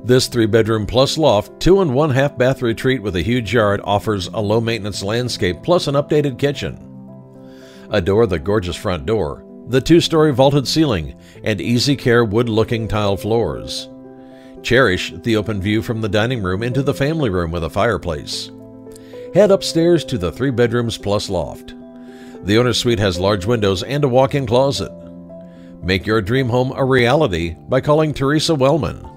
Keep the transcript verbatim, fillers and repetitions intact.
This three-bedroom plus loft, two and one-half bath retreat with a huge yard offers a low-maintenance landscape plus an updated kitchen. Adore the gorgeous front door, the two-story vaulted ceiling, and easy-care wood-looking tile floors. Cherish the open view from the dining room into the family room with a fireplace. Head upstairs to the three bedrooms plus loft. The owner's suite has large windows and a walk-in closet. Make your dream home a reality by calling Theresa Wellman.